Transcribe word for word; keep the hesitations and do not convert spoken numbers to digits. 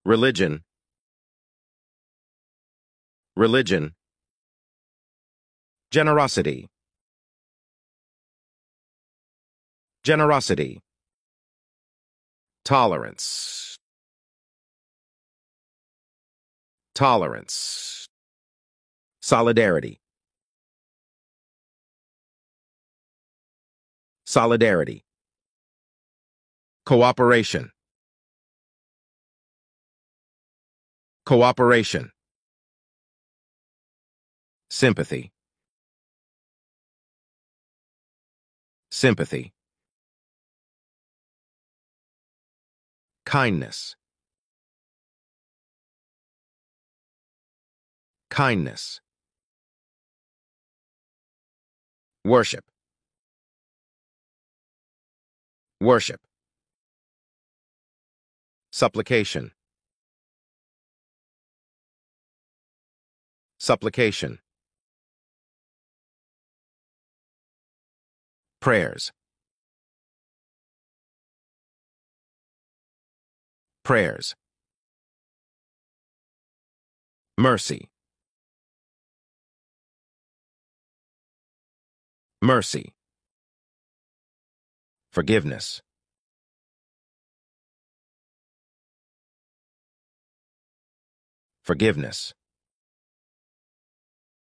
religion, religion, generosity, generosity, tolerance, tolerance, solidarity, solidarity, cooperation, cooperation, sympathy, sympathy, kindness, kindness, worship, worship, supplication, supplication, prayers, prayers, mercy, mercy, forgiveness, forgiveness,